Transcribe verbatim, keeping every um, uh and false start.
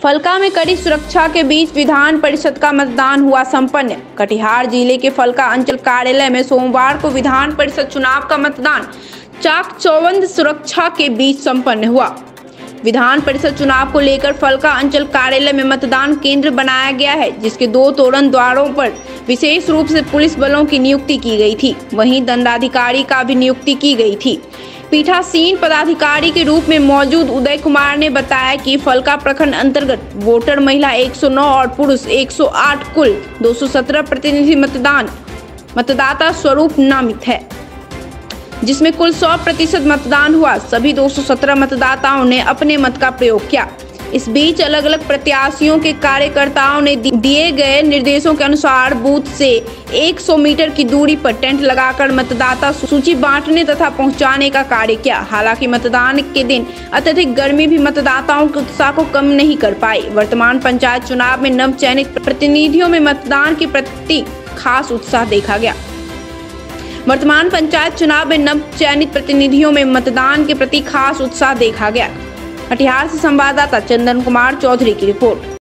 फलका में कड़ी सुरक्षा के बीच विधान परिषद का मतदान हुआ संपन्न। कटिहार जिले के फलका अंचल कार्यालय में सोमवार को विधान परिषद चुनाव का मतदान चाक चौबंद सुरक्षा के बीच संपन्न हुआ। विधान परिषद चुनाव को लेकर फलका अंचल कार्यालय में मतदान केंद्र बनाया गया है, जिसके दो तोरण द्वारों पर विशेष रूप से पुलिस बलों की नियुक्ति की गई थी। वहीं दंडाधिकारी का भी नियुक्ति की गई थी। पीठासीन पदाधिकारी के रूप में मौजूद उदय कुमार ने बताया कि फलका प्रखंड अंतर्गत वोटर महिला एक सौ नौ और पुरुष एक सौ आठ कुल दो सौ सत्रह प्रतिनिधि मतदान मतदाता स्वरूप नामित है, जिसमें कुल सौ प्रतिशत मतदान हुआ। सभी दो सौ सत्रह मतदाताओं ने अपने मत का प्रयोग किया। इस बीच अलग अलग प्रत्याशियों के कार्यकर्ताओं ने दिए गए निर्देशों के अनुसार बूथ से सौ मीटर की दूरी पर टेंट लगाकर मतदाता सूची बांटने तथा पहुंचाने का कार्य किया। हालांकि मतदान के दिन अत्यधिक गर्मी भी मतदाताओं के उत्साह को कम नहीं कर पाई। वर्तमान पंचायत चुनाव में नव चयनित प्रतिनिधियों में मतदान के प्रति खास उत्साह देखा गया। वर्तमान पंचायत चुनाव में नव चयनित प्रतिनिधियों में मतदान के प्रति खास उत्साह देखा गया। कटिहार से संवाददाता चंदन कुमार चौधरी की रिपोर्ट।